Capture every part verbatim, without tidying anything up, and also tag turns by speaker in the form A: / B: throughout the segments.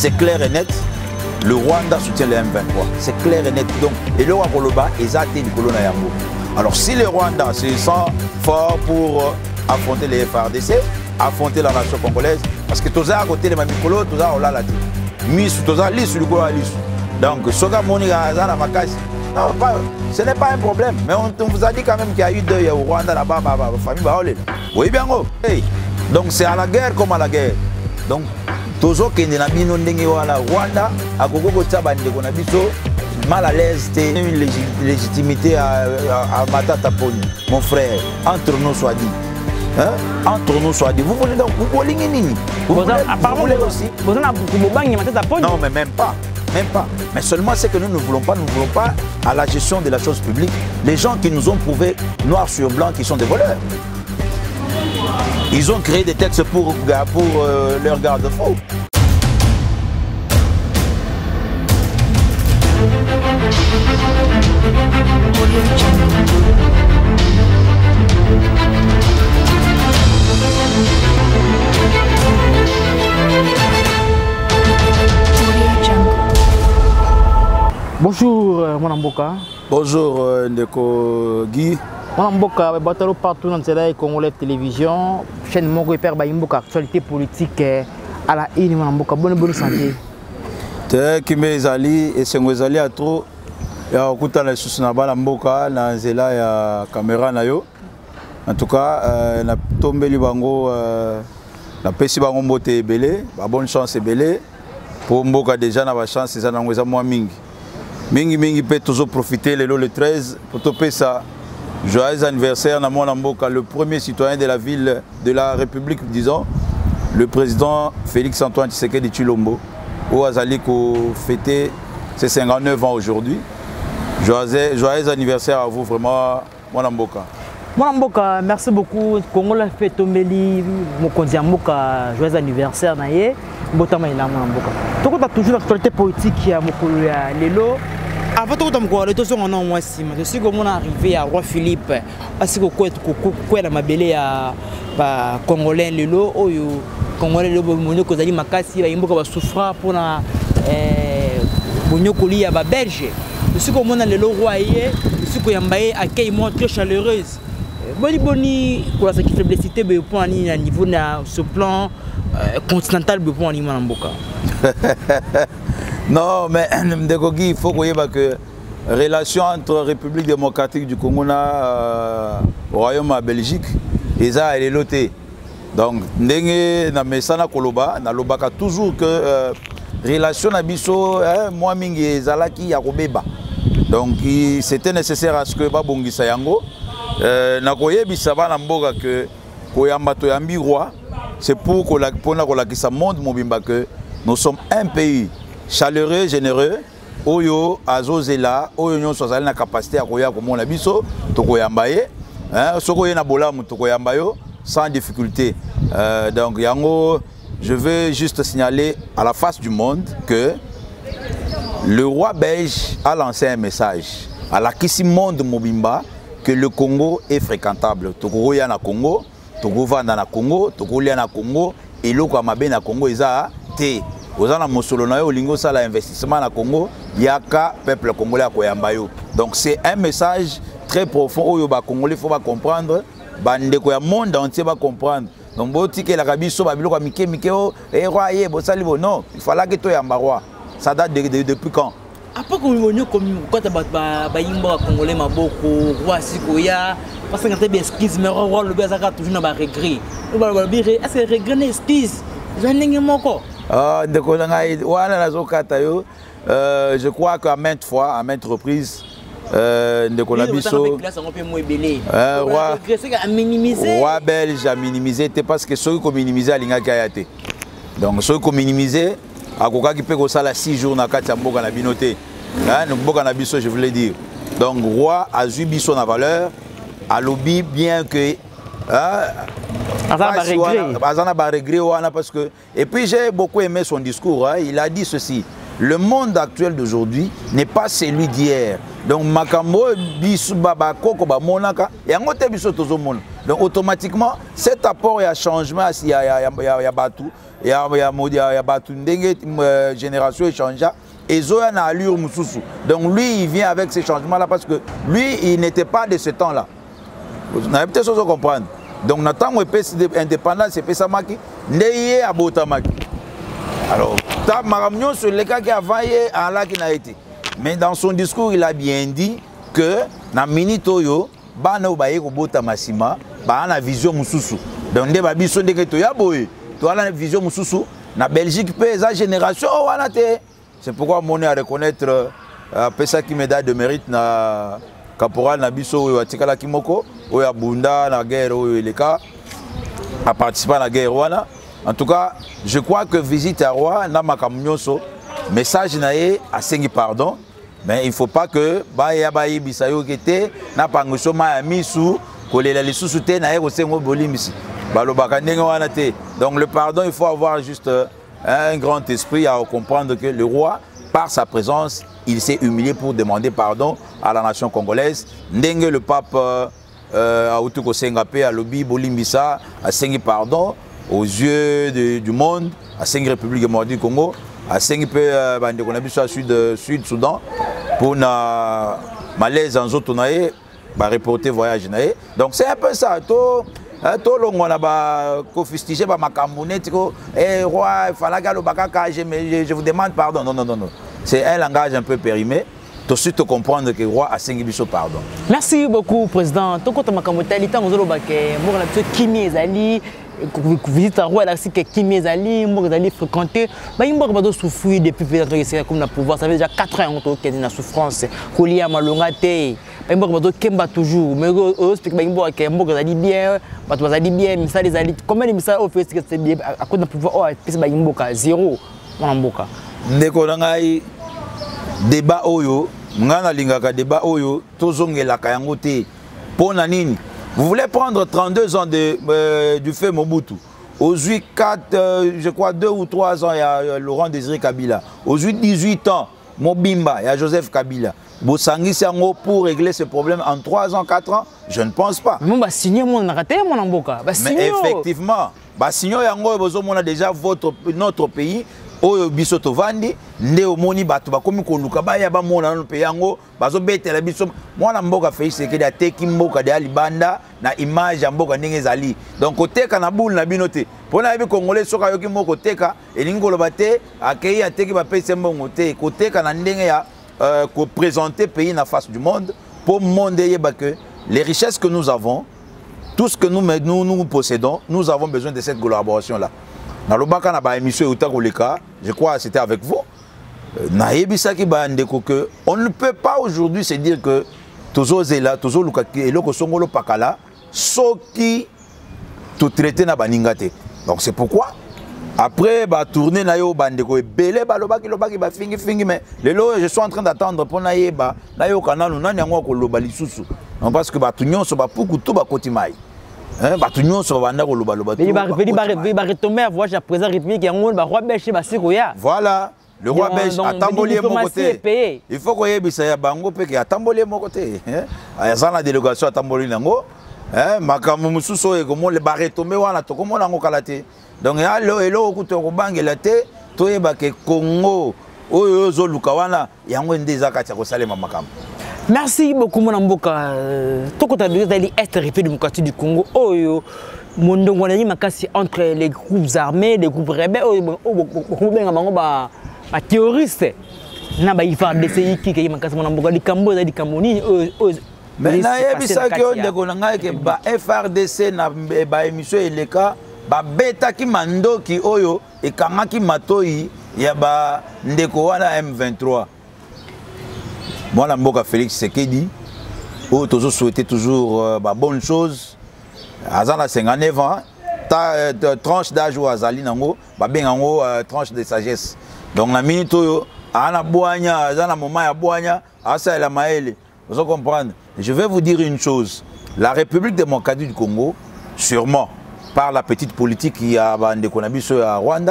A: c'est clair et net. Le Rwanda soutient le M vingt-trois. C'est clair et net. Donc, et le Rwanda, ils ont été Nicolas Nayambo. Alors, si le Rwanda se sent fort pour euh, affronter les F A R D C, affronter la nation congolaise, parce que tous à côté de Mamikolo, tous à Olala, mis tous à l'issue du Gola l'issue. Donc, Soga Monika Azana Makasi. Non, pas, ce n'est pas un problème. Mais on, on vous a dit quand même qu'il y a eu deuil au Rwanda là-bas, ma famille Baolé. Oui, bien, oh. Hey. Donc, c'est à la guerre comme à la guerre. Donc, Tozo Kende na bino ndenge wana Rwanda akoko kotaba ndeko na biso mal à l'aise, une légitimité à, à, à Matata Poni, mon frère, entre nous soit dit. Hein? Entre nous soit dit. Vous voulez donc, vous voulez nini? Vous voulez, vous voulez aussi? Non, mais même pas. Même pas. Mais seulement c'est que nous ne voulons pas, nous ne voulons pas à la gestion de la chose publique les gens qui nous ont prouvé noir sur blanc qui sont des voleurs. Ils ont créé des textes pour, pour euh, leur garde-fou.
B: Bonjour, mon Mboka.
A: Bonjour, euh, Ndeko Guy.
B: Mon Mboka, batalo partout dans la Congolais Télévision, chaîne Mongo Hyper Mboka, actualité politique à la une, mon Mboka. Bonne bonne santé.
A: Te Kimbe Zali et Sengo Zali a trop. Ya okuta na susu na bala Mboka na nzela ya caméra na yo. En tout cas, euh, na tombeli bango euh, na pesi bango mbote ebele, ba bonne chance ebele. Pour Mboka déjà na ba chance za nango za mwa mingi. Mingi mingi peut toujours profiter le treize pour toper ça. Joyeux anniversaire à mon Mboka, le premier citoyen de la ville, de la République, disons, le président Félix Antoine Tshisekedi Tshilombo, où Azali ko fêté ses cinquante-neuf ans aujourd'hui. Joyeux, joyeux anniversaire à vous vraiment, mon Mboka.
B: Mon Mboka, merci beaucoup. Congo l'a fait tomber, mon konzi Mboka, joyeux anniversaire naie. Botama ila mon Mboka. Toko ta toujours l'actualité politique ya mokolo ya lelo. Avant tout le monde, les gens ont moi si, je suis comme arrivé à Roi Philippe, parce que quoi quoi la mabélé à Congolais le lot, ou Congolais le monyo kozali makasi, ba imboka ba souffra pour na monyo koli ya ba Belge. Je suis comme on a le lot royé, je suis comme yambaye accueil moi très chaleureuse. Boni boni pour la faiblessité be point ni à niveau na ce plan continental be point ni Mboka.
A: Non, mais il faut que la relation entre la République démocratique du Congo et euh, le Royaume à Belgique, et ça, elle est lotée. Donc, na mesana koloba, na lobaka toujours que euh, relation na biso, moi mingi zalaki ya kobeba. Donc, c'était nécessaire à ce que babongi sayango, na koye bisaba na mboka que koyamba to yambi roi, c'est pour que la pour la qui ça montre mobimba que nous sommes un pays chaleureux, généreux, oyo azozela, oyo nyon sozali na capacité à koya komona biso, tokoyambaye, hein, sokoye na bolamu tokoyambayo sans difficulté. Euh, donc yango, je veux juste signaler à la face du monde que le roi belge a lancé un message à la Kissi monde mobimba que le Congo est fréquentable. Tokoya na Congo, tokovanda na Congo, tokolia na Congo, et loko amabe na Congo eza te. Ozana mosolo na yo lingo sala investissement na Congo, yaka peuple congolais a koyamba yo. Donc c'est un message très profond oyo ba congolais faut pas comprendre, bande ko ya monde entier va comprendre. Donc boti ke la kabiso ba biloko mike mike o e roi ye bo sali bo non, il fallait que to yamba roi. Ça date de, de, depuis quand?
B: Après qu'on venu comme quand ba ba yimba congolais maboko roi sikoya parce que quand bien excuse mais roi le bezaka toujours na ba regret. Ba ba bire est-ce que regret excuse? J'en moko.
A: Ah, euh, je crois qu'à maintes fois, à maintes reprises, euh, Roi belge a minimisé, parce que ceux qui ont minimisé à l'Ingakayate. Donc ceux qui ont minimisé, à Koka qui peut ça six jours na Katamboka na binoté. Je voulais dire. Donc roi a eu biso na valeur, a lobby bien que. Parce que, et puis j'ai beaucoup aimé son discours. Hein. Il a dit ceci. le monde actuel d'aujourd'hui n'est pas celui d'hier. Donc makambo bisu baba koko ba monaka et ngote biso tozo mona. Donc automatiquement cet apport et un changement il y a il y a il y a batu il y a il y a il y a batu ndenge génération échange et zoya na allure mususu. Donc lui il vient avec ces changements là parce que lui il n'était pas de ce temps là. Vous n'avez peut-être chose à comprendre. Donc natang indépendance c'est pesamaki ndeye abotamaki. Alors ta maramnyo sur les cas qui avant hier en là qui n'a été. Mais dans son discours, il a bien dit que dans Minitoyo, bana ubaye ko bota masima, ba na vision mususu. Donc nde ba biso ndenge to ya boye. To ala vision mususu na Belgique pe za génération o wana te. C'est pourquoi mon à reconnaître euh, pesa qui médaille de mérite na caporal na biso o atikala kimoko o ya bunda na guerre o eleka a participé à la guerre wana. En tout cas, je crois que visite à Roi na makamnyoso message naé a sengi pardon. Mais il ne faut pas que Baya Bayi Bisayo Kete n'a pas de misu, que les sous-soutés n'aient pas de bolimisi. Donc le pardon, il faut avoir juste un grand esprit à comprendre que le roi, par sa présence, il s'est humilié pour demander pardon à la nation congolaise. Ndenge le pape Aoutuko Sengapé à l'Obi Bolimbisa a sengi pardon aux yeux de, du monde, à Sengi République démocratique du Congo. À cinq peu bande qu'on a vu sur sud sud Soudan pour na malaise en zotonaé ba reporter voyage naé. Donc c'est un peu ça to to longo na ba ko fustiger ba makambonet ko eh roi falaga lo bakaka je je vous demande pardon. Non non non non. C'est un langage un peu périmé. Tout de suite comprendre que le roi a cinq biso pardon. Merci beaucoup président. To ko to makamotali tango zo lo baké mo na biso kimi ezali visite à roi là c'est que kimi ezali mo ezali fréquenter ba imbo ba do souffrir depuis peut-être comme na pouvoir ça fait déjà quatre ans on est dans souffrance kolia malonga te ba imbo ba do kemba toujours mais au explique ba imbo que mbo ezali bien ba to ezali bien misala ezali combien de misala au fait que c'est bien à cause na pouvoir oh pesa ba imbo ka zéro on mboka ndeko ngai débat oyo ngana lingaka débat oyo tozongela ka yango te pona nini. Vous voulez prendre trente-deux ans de, euh, du fait Mobutu. Aujourd'hui, quatre, euh, je crois deux ou trois ans, il y a euh, Laurent Désiré Kabila. Aujourd'hui, dix-huit ans, Mobimba, il y a Joseph Kabila. Bosangi Sango pour régler ce problème en trois ans, quatre ans, je ne pense pas. Mais effectivement, on a déjà votre, notre pays. Oyo biso tovandi nde omoni bato bakomi koluka baya ba mona no pe yango bazo betela biso mwana mboka Félix Sekedi ateki mboka de Alibanda na image ya mboka ndenge ezali donc koteka na boule na bino te pona yebi congolais soka yoki moko teka elingi koloba te akei ateki ba pese mbongo te koteka na ndenge ya euh, ko présenter pays na face du monde pour monde yeba que les richesses que nous avons tout ce que nous nous, nous possédons nous avons besoin de cette collaboration là. Dans le baka na ba émission je crois que c'était avec vous. On ne peut pas aujourd'hui se dire que toujours zela, toujours lukaki eloko songolo pakala, soki tout traité na baningate. Donc c'est pourquoi après ba tourner na yo bandeko belé ba lobaki lobaki ba fingi fingi mais lelo je suis en train d'attendre pour na yeba na yo kanalo nani yango ko loba lisusu. Non parce que ba tunyo so ba puku to ba kotimai. Hein, bah tout le monde sur Vanda Koloba Loba. Il va retomber à voir la présidence république et on va roi belge Basikoya. Voilà, le roi belge a tambolé mon côté. Il faut qu'on y ait Bissaya Bango Peke a tambolé mon côté. Il y a la délégation à tambolé Nango. Hein, Makamu Mususo et comment le barré tombé wana to comment Nango Kalate. Donc il y a le hello kuto bang et la té, toye bake Congo, Oyo Zolukawana, Yango Ndezaka Tiako Salema Makam. Merci beaucoup mon amboka. Toko ta dali est République démocratique du Congo. Oyo mondo ngwana makasi entre les groupes armés, les groupes rebelles, oyo beaucoup benga bango ba ba terroristes. Na ba ifar de C I qui ki makasi mon amboka di Kambo di Kamoni. Mais na yebisa ki on de konanga ke ba F R D C na ba émission eleka ba beta ki mando ki oyo e kanga ki matoi ya ba ndeko wana M vingt-trois. Moi, la mboka Félix Sekedi, où toujours souhaité toujours euh, bah, bonne chose. Azan a cinquante-neuf ans, ta euh, tranche d'âge ou Azali nango, bah bien en haut tranche de sagesse. Donc la minute où ana boanya, azan a moment ya boanya, asa la maele. Vous comprenez? Je vais vous dire une chose. La République démocratique du Congo, sûrement par la petite politique qui a bandé qu'on a mis sur Rwanda,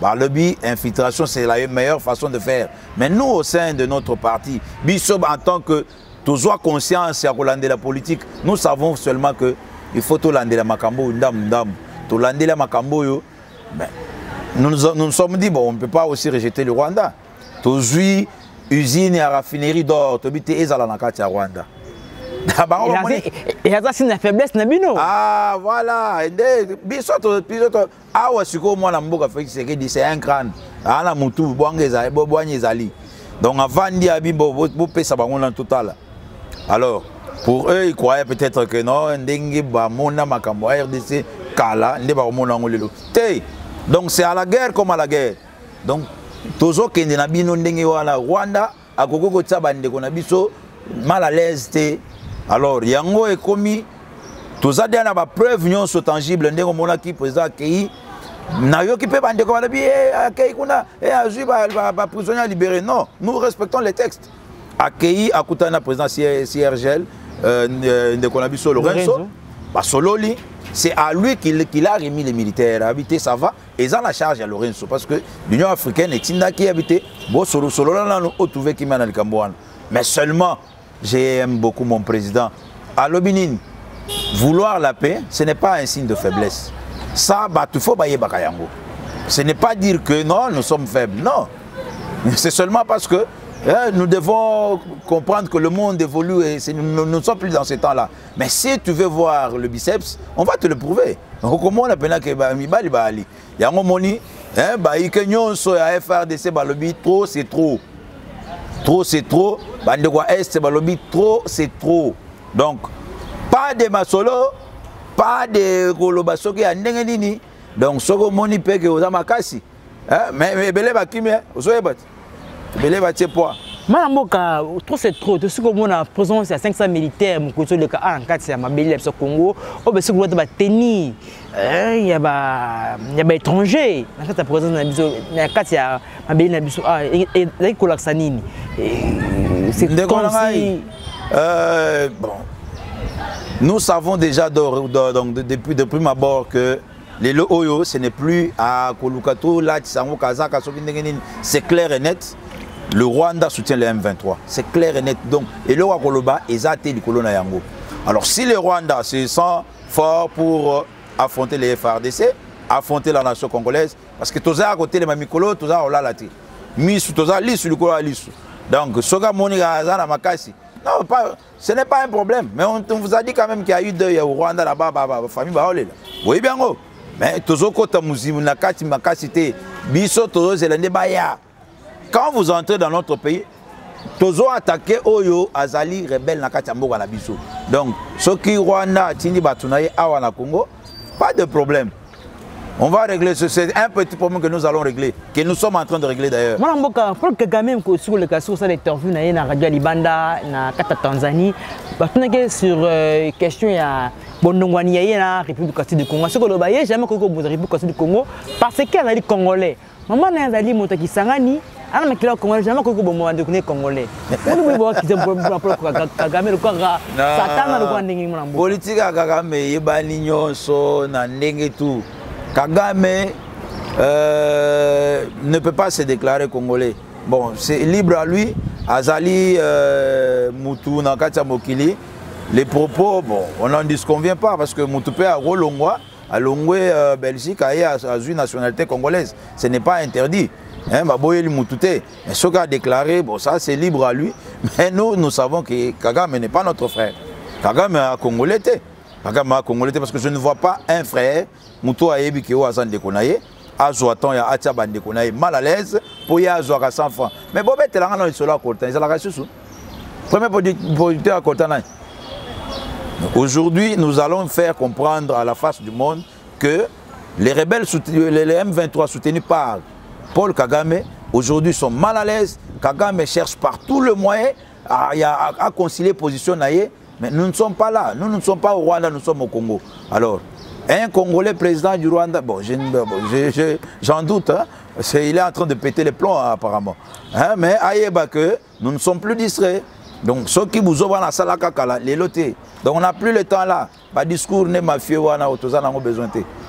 A: Bah, lobby, infiltration, c'est la meilleure façon de faire. Mais nous, au sein de notre parti, Bissob, en tant que toujours conscience à Rolande la politique, nous savons seulement que il faut tout lander la Makambo, ndam ndam, tout lander la Makambo yo. Ben, nous nous nous sommes dit bon, on ne peut pas aussi rejeter le Rwanda. Toujours usine et raffinerie d'or, tu habites ezala na kati ya Rwanda.
B: Et ça c'est une faiblesse nabino.
A: Ah voilà, bisoto bisoto awa siko moi na mboka fait c'est un crâne. Ana mutu bwange za bwange zali. Donc avant dit abimbo bo pesa bango na total. Alors pour eux ils croyaient peut-être que non ndenge ba mona makambo R D C kala ndé ba mona ngolelo. Té. Donc c'est à la guerre comme à la guerre. Donc tozo kende na bino ndenge wala Rwanda akoko tsa bande ko na biso mal à l'aise té. Alors yango est commis tous a déjà ba preuve nyonso tangible ndenge mona ki président Kei na yo ki pe bande ko na bi Kei kuna et azui ba ba prisonnier libéré. Non, nous respectons les textes. Akei akutana président C R G L euh de Konabiso Lorenzo ba sololi, c'est à lui qu'il qu'il a remis les militaires habité ça va et ils ont la charge à Lorenzo parce que l'Union africaine est tinda qui habité bo solo solo là on trouvé qui mana le Cambouane. Mais seulement j'aime beaucoup mon président. À l'Obinin, vouloir la paix, ce n'est pas un signe de faiblesse. Ça, bah, il faut bailler Bakayango. Ce n'est pas dire que non, nous sommes faibles. Non. C'est seulement parce que hein, nous devons comprendre que le monde évolue et nous ne sommes plus dans ce temps-là. Mais si tu veux voir le biceps, on va te le prouver. Comment on appelle que Mibali Bali? Il y a un moment, hein, bah, il y a F R D C, bah, le bit trop, c'est trop. Trop c'est trop, Bandegwa Est, Balobi, trop c'est trop. Donc, pas de Masolo, pas de Kolobasoki à Nengenini. Donc, Soko Moni Peke aux Amakasi. Mais Belé Bakime, aux Oebat. Belé Baté poids.
B: Malamoka, trop c'est trop. Tout ce que mon a présence à cinq cents militaires, mon couteau de cas en quatre, c'est ma belle au Congo. Oh, ben, ce que vous avez tenir, il y a des étrangers. En fait, la présence dans la quatre, c'est ma belle Nabiso. Ah, et les Kolaksanini. C'est comme si.
A: Euh, bon. Nous savons déjà donc, depuis, depuis ma bord que les Oyo, ce n'est plus à Kolukato, là, c'est clair et net. Le Rwanda soutient le M vingt-trois. C'est clair et net. Donc, et le Wakoloba est athée du colon Yango. Alors, si le Rwanda se sent fort pour euh, affronter les F R D C, affronter la nation congolaise, parce que tous à côté de Mamikolo, tous à Olalati. Misu, tous à Lissu, le Kolo à Lissu. Donc, Soga Monika Azana Makasi. Non, pas, ce n'est pas un problème. Mais on, on vous a dit quand même qu'il y a eu deux au Rwanda là-bas, la famille Baolé. Oui, bien, gros. Mais tous au côté Mouzimu, Nakati, Makasi, Biso, tous les Baya. Quand vous entrez dans notre pays, Tozo attaqué Oyo, Azali, rebelle Nakatambo à la Bissou. Donc, ceux qui Rwanda, Tini Batunaye, Awana Congo, pas de problème. On va régler ce, c'est un petit problème que nous allons régler, que nous sommes en train de régler d'ailleurs.
B: Moi, je pense que quand même, sur le cas sur cette interview, dans la radio Libanda, dans la Tanzanie, sur la question, il y a Bondongwani, il y a la République du Congo. Ce que l'on a jamais connu la République du Congo, parce qu'elle a dit Congolais. Maman a dit que les Congolais, alors, mais qui Congolais, jamais connu le Congolais. On ne peut pas qu'ils aient Kagame, le corps, Satan, le corps de
A: politique à Kagame, il y a des gens qui tout. Kagame euh, ne peut pas se déclarer congolais. Bon, c'est libre à lui. Azali euh, Moutou, Nakatia Mokili. Les propos, bon, on n'en disconvient pas parce que Moutoupe a Rolongwa, a Longwe, euh, Belgique, a eu nationalité congolaise. Ce n'est pas interdit. Hein, Baboyeli Moutouté. Mais ce qu'a déclaré, bon, ça c'est libre à lui. Mais nous, nous savons que Kagame n'est pas notre frère. Kagame a congolais. Kagame a congolais parce que je ne vois pas un frère. Moutou a ébi qui est au Azan de Konaye. Azoaton ya Atia Bande Konaye mal à l'aise pour y avoir cent francs. Mais Bobet est là dans le sol à Cortan. Ils ont la race sous. Premier producteur à Cortan. Aujourd'hui, nous allons faire comprendre à la face du monde que les rebelles, les M vingt-trois soutenus par Paul Kagame, aujourd'hui sont mal à l'aise. Kagame cherche par tout le moyen à, à, à concilier position naïe. Mais nous ne sommes pas là. Nous ne sommes pas au Rwanda, nous sommes au Congo. Alors, un Congolais président du Rwanda, bon, j'en doute, hein, il est en train de péter les plombs apparemment. Hein, mais aïeba que nous ne sommes plus distraits. Donc, ceux qui vous ouvrent la salle les lotés. Donc, on n'a plus le temps là. Le discours n'est mafieux, on a besoin de.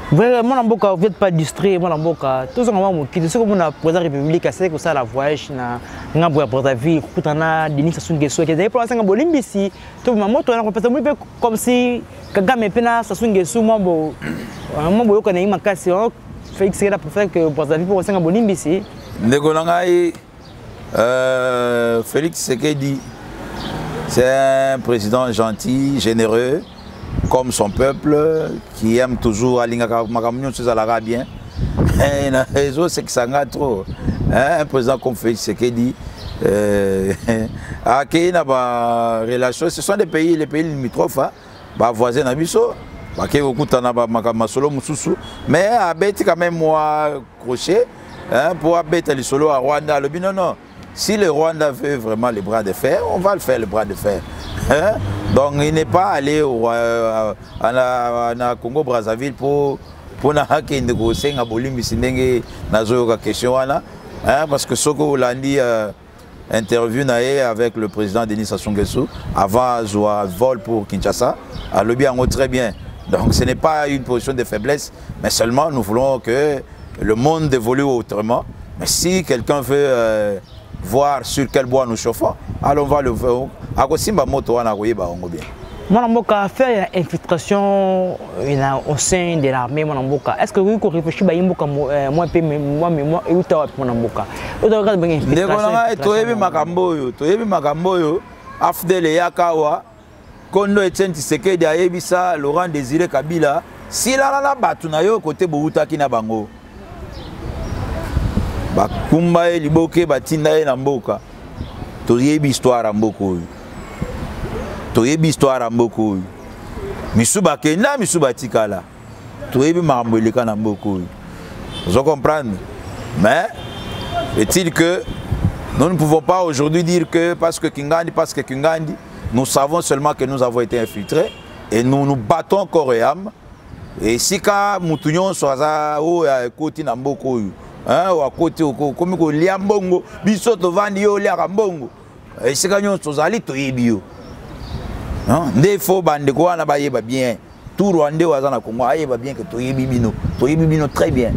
B: Vraiment, vous n'êtes pas distrait. Tout ce qu'on qui ce que la présidente République a fait, ça la voyage na ngabo ya Brazzaville, kutana Denis Sassou Nguesso qui est pour l'instant Bolimbi ici. Tout le monde on a fait comme si Kagame pena Sassou Nguesso moi bon moi boyo kana ima kasi Félix Sekeda pour faire que Brazzaville pour l'instant Bolimbi ici.
A: Ndeko nangai euh Félix Sekedi c'est un président gentil, généreux, comme son peuple, qui aime toujours Alingaka Makamunion, c'est ça bien. Et la raison, c'est que ça n'a trop. Un président comme Félix Sekedi, euh, à qui n'a pas relation, ce sont des pays, les pays limitrophes, bah voisins d'Abisso, bah qui beaucoup t'en a pas Makamasolo Moussoussou, mais à bête quand même moi crochet, pour abattre les solos à Rwanda, le non non. Si le Rwanda veut vraiment les bras de fer, on va le faire, le bras de fer. Hein? Donc il n'est pas allé au euh, à, à, à Congo Brazzaville pour pour négocier négocier à Bolimbi Sindenge nazo question là, hein? Parce que ce que vous l'avez dit euh, interview avec le président Denis Sassou Nguesso avant un vol pour Kinshasa, à le bien très bien. Donc ce n'est pas une position de faiblesse, mais seulement nous voulons que le monde évolue autrement. Mais si quelqu'un veut euh, voir sur quel bois nous chauffons, alors on va le faire.
B: Mon a fait infiltration au sein de l'armée. Est-ce que vous réfléchissez à moi moi moi moi moi et où tu as mon amboka? Vous avez regardé bien infiltration.
A: Tu as vu Makamboyo, tu as vu Makamboyo, Afdel Yakawa, Kondo Etienne Tshisekedi Ayebisa, Laurent Désiré Kabila, si la la batu na yo côté Bouta kina bango. Bakumba e liboke batinda e na mboka toyebi histoire ya mboka oyo toyebi histoire ya mboka oyo misu bakenda misu batikala toyebi makambo eleka na mboka oyo vous comprenez mais est-il que nous ne pouvons pas aujourd'hui dire que parce que Kingandi parce que Kingandi nous savons seulement que nous avons été infiltrés et nous nous battons corps et âme et si ka mutunyon soza o ya koti na mboka oyo hein wa côté comme ko liambongo biso to vandi yo lia kambongo et c'est kanyo tozali to yebio hein ndé fo bande ko wana ba yeba bien tout rwandais waza na Congo ayeba bien que to yebi bino to yebi bino très bien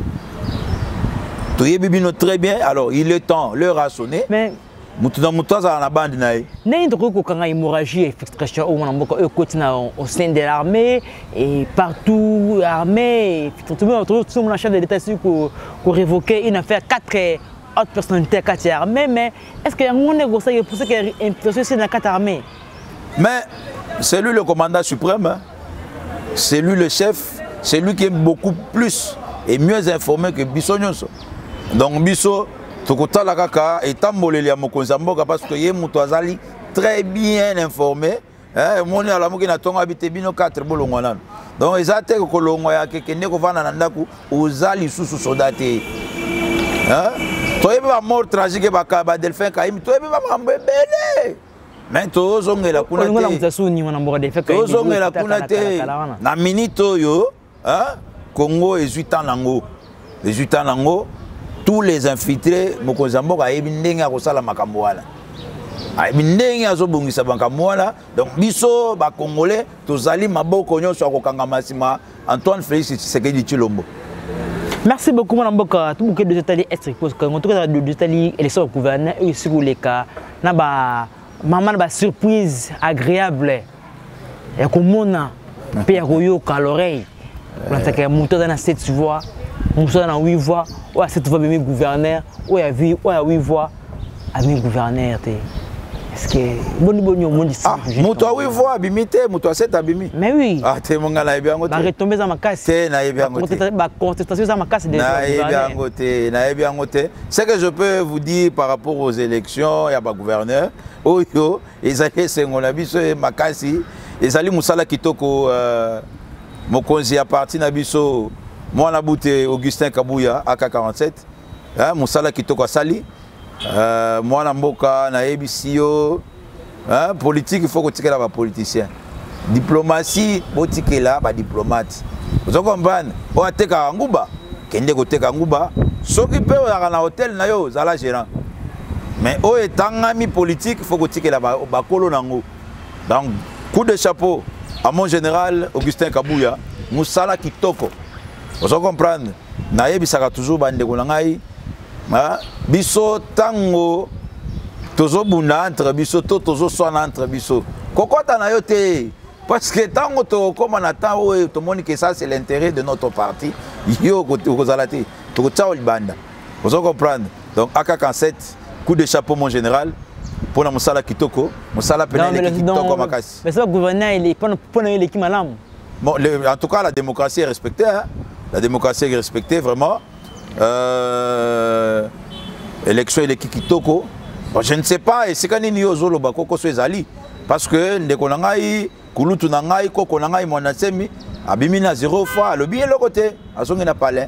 A: to yebi bino très bien alors il est temps l'heure a sonné
B: mais
A: mutuda mutaza na bande nae
B: n'est ndoko kanga hémorragie infiltration au mwanamboka e kotina au sein de l'armée et partout armée tout le monde tout le monde chef de l'état sur pour révoquer une affaire quatre autres personnalités quatre armées mais est-ce qu'il y a un négocié pour ce qui est infiltration c'est dans quatre armées
A: mais c'est lui le commandant suprême hein? C'est lui le chef c'est lui qui est beaucoup plus et mieux informé que Bisso Nyonso donc Bisso Tokotala kaka etamboleli ya mokonzi mboka parce que ye muto azali très bien informé hein moni ala moki na tonga habite bino quatre bolongo nano donc ezate ko kolongo ya kekende ko vana na ndaku ozali susu sodate hein toyebe ba mort tragique ba ka ba delphin kaimi toyebe ba mambebele mais tozongela kuna te
B: ngona mwana mboka delphin kaimi
A: tozongela kuna te na minute yo hein Congo dix-huit ans nango dix-huit ans nango tous les infiltrés mokozamboka ayebi ndenge akosala makambo wana ayebi ndenge azobongisa makambo wana donc biso ba congolais tozali maboko nyonso akokanga masima Antoine Félix Tshisekedi Tshilombo.
B: Merci beaucoup mon mboka tout bouquet de détails extra parce que en tout cas de détails élection gouverneur et sur les cas na ba maman ba surprise agréable et komona pe ya koyoka l'oreille on attaque monter dans cette voix on soit dans huit voix ou à cette voix même gouverneur ou à huit ou à huit voix ami gouverneur est-ce que bon bon monde ici
A: ah moto à huit voix bimité moto à sept abimi
B: mais oui
A: ah te monga na yebi angote
B: ba retomber dans ma casse
A: te na yebi angote
B: ba contestation dans ma casse de
A: na yebi angote na yebi angote ce que je peux vous dire par rapport aux élections ya ba gouverneur oyo ezali sengola biso makasi ezali musala kitoko mokonzi ya parti na biso moi na bouté Augustin Kabouya A K quarante-sept hein musala kitoko sali euh moi na mboka na ebisio hein politique il faut que tikela ba politicien diplomatie botikela ba diplomate vous comprenez o ateka nguba kende ko teka nguba soki pe o na hôtel na yo zala gérant mais o etangami politique il faut que tikela ba ba kolo nango donc coup de chapeau à mon général Augustin Kabouya musala kitoko Vous comprenez? Naye bisaka toujours bande kolangai. Ah, biso tango tozo buna entre biso to tozo sona entre biso. Kokota na yo te. Parce que tango to comme on attend tout le monde que ça c'est l'intérêt de notre parti. Yo kozalati. To tchao libanda. Vous comprenez? Donc A K quarante-sept coup de chapeau mon général. Pour la Moussala Kitoko, Moussala Penel Kitoko Makassi.
B: Mais ça, le gouverneur, il est pas pour l'équipe malam.
A: Bon, en tout cas, la démocratie est respectée. Hein? La démocratie est respectée, vraiment. Euh, élection, il est Kitoko. Bon, je ne sais pas, et c'est quand il y a Zolo Bakoko Suezali. Parce que, Ndekonangai, Kulutu Nangai, Koko Nangai, Monasemi, Abimina zéro fois, le bien le côté, à son palais.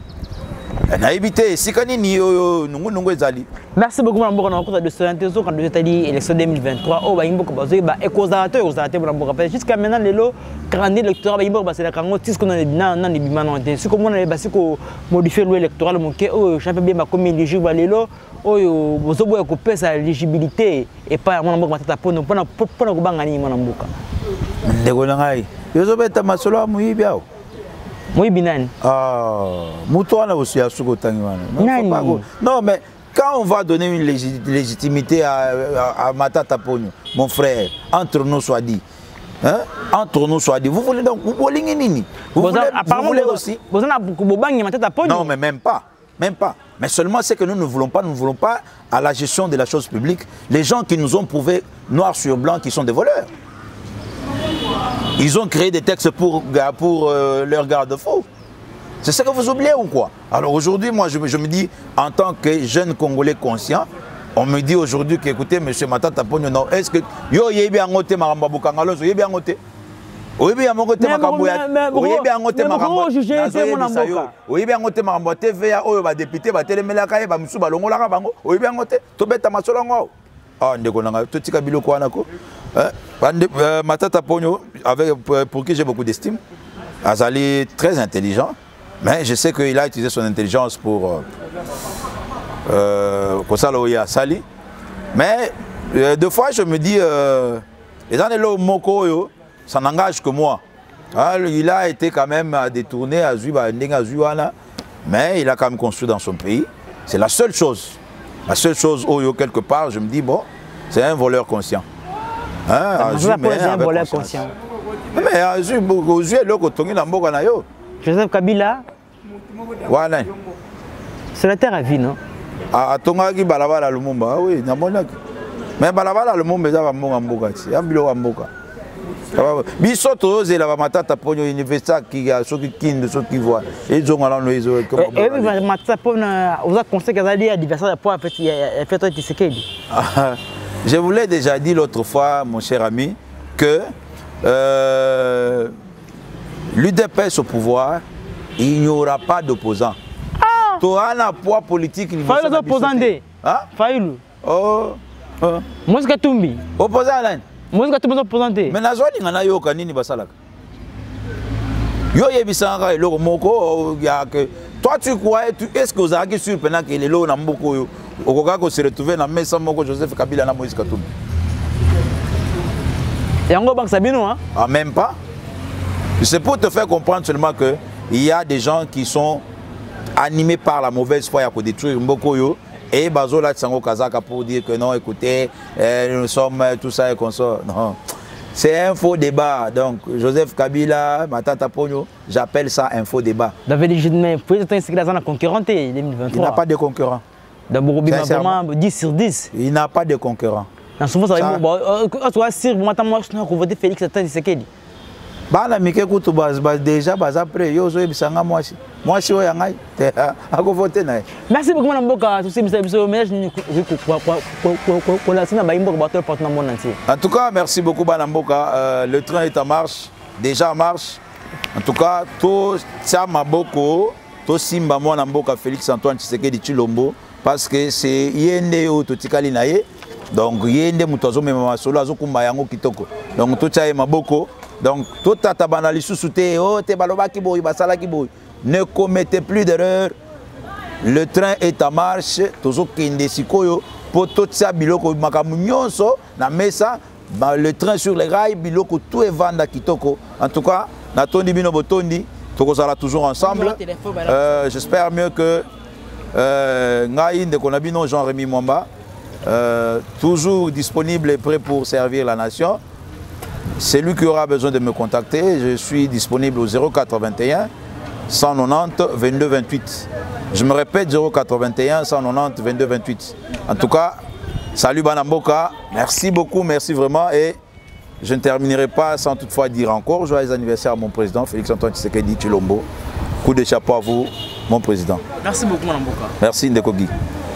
B: Merci beaucoup, Mme Bourg, de ce interview quand vous êtes dit l'élection deux mille vingt-trois. Oh, bah, il y a jusqu'à maintenant, les lots, grand électoral, c'est la cango, c'est ce qu'on a dit, non, non, non, c'est comme on a modifié l'électoral, oh, je sais bien, comme il éligible, les lots, oh, vous avez coupé sa éligibilité et pas mon amour, ma pour nous, pour nous, pour nous, bangani, mon amour.
A: Ndegonangai, yo zo beta masolo amuyi biao.
B: Moi binani.
A: Ah, Moutouana aussi à Soukotangi. Non, mais quand on va donner une légit légitimité à, à, à Matata Pogno, mon frère, entre nous soit dit. Hein? Entre nous soit dit. Vous voulez donc, vous voulez nini? Vous voulez, vous voulez aussi? Non, mais même pas. Même pas. Mais seulement c'est que nous ne voulons pas, nous ne voulons pas à la gestion de la chose publique les gens qui nous ont prouvé noir sur blanc qui sont des voleurs. Ils ont créé des textes pour, pour euh, leur garde-faux. C'est ce que vous oubliez ou quoi? Alors aujourd'hui, moi je, je me dis, en tant que jeune Congolais conscient, on me dit aujourd'hui que, écoutez, M. Matata Pogno, non, est-ce que yo yebi angote maramba bukangalo, yebi angote? Oyebi angote makabuya, oyebi angote maramba. Oyebi angote maramba T V A, oyo ba député ba telemelaka ye ba musu ba longola bango, oyebi angote, to beta masolo ngo. Ah ndeko nanga, to tika biloko wana ko. Matata Pogno, avec, pour qui j'ai beaucoup d'estime, Azali très intelligent, mais je sais qu'il a utilisé son intelligence pour Kosaloya euh, Sali. Mais euh, deux fois je me dis, euh, les années Moko, ça n'engage que moi. Alors, il a été quand même détourné à Zuba, mais il a quand même construit dans son pays. C'est la seule chose. La seule chose, Oyo, quelque part, je me dis, bon, c'est un voleur conscient. Hein,
B: c'est un voleur conscient.
A: Mais aux yeux,
B: Joseph Kabila, c'est la terre à vie, non?
A: Ah, Tongaki Balabala Lumumba, oui, mais Balabala Lumumba, c'est un Mboka, c'est un Mboka. Bisoto, c'est la Matata Pogno, université qui a ceux qui kindent, ceux qui voient. Ils ont allé les autres.
B: Et oui, Matata Pogno, vous avez conseillé qu'il y a des adversaires pour faire Tshisekedi.
A: Je vous l'ai déjà dit l'autre fois, mon cher ami, que euh, l'U D P S au pouvoir, il n'y aura pas d'opposants. Ah! Tu as un poids politique.
B: Faïlou est opposant.
A: Hein?
B: Faïlou.
A: Oh. Oh.
B: Moi, je suis Tumbi.
A: Opposant, Alain.
B: Moi, je suis opposant. Mais
A: je suis un yo kanini basalak. Yo yebisanga eloko moko ya que toi tu crois, est-ce que vous avez sur pendant que les lots na mboko yo okoka se retrouver na mesa moko Joseph Kabila na Moïse Katumbi.
B: Et en gros, Sabino, hein?
A: Ah, même pas. C'est pour te faire comprendre seulement que il y a des gens qui sont animés par la mauvaise foi pour détruire Mbokoyo et Bazola Tsango Kazaka pour dire que non, écoutez, eh, nous sommes tout ça et qu'on sort. Non. C'est un faux débat. Donc, Joseph Kabila, Matata Pogno, j'appelle ça un faux débat.
B: Dans le légitimement, vous pouvez être un concurrent en deux mille vingt-trois.
A: Il n'a pas de concurrent.
B: Dans Bourgogne, dix sur dix.
A: Il n'a pas de concurrent.
B: En souvent, ça va être bon. Si vous m'avez voté Félix Tshisekedi.
A: Bana mike kutu baz baz déjà baz après yo zo ebisanga mwasi mwasi oyo ngai te ako voter na.
B: Merci beaucoup madame Mboka tous ces messages ni ko ko ko la sina ba imboka bato porte na monde entier.
A: En tout cas, merci beaucoup madame Mboka, euh, le train est en marche, déjà en marche. En tout cas, to ça maboko, to simba mwana Mboka Félix Antoine Tshisekedi Tshilombo parce que c'est yende o to tikali na ye. Donc yende mutozo mema solo azokumba yango kitoko. Donc to tsaye maboko. Donc, tout ta banali sous-souté, oh, te baloba ki boy, basala ki boy. Ne commettez plus d'erreur. Le train est en marche. Tozo kende sikoyo pour tout ça biloko makamu nyonso na mesa, le train sur les rails biloko tout est vanda kitoko. En tout cas, na tondi bino botondi Nous sommes toujours ensemble. Euh, J'espère mieux que Ngaï de Konabino Jean-Rémy Mwamba, euh, toujours disponible et prêt pour servir la nation. C'est lui qui aura besoin de me contacter. Je suis disponible au zéro quatre-vingt-un cent quatre-vingt-dix vingt-deux vingt-huit. Je me répète, zéro quatre-vingt-un cent quatre-vingt-dix vingt-deux vingt-huit. En tout cas, salut Banamboka. Merci beaucoup, merci vraiment. Et je ne terminerai pas sans toutefois dire encore joyeux anniversaire à mon président Félix-Antoine Tshisekedi Tshilombo. Coup de chapeau à vous, mon président.
B: Merci beaucoup, Banamboka.
A: Merci Ndekogi.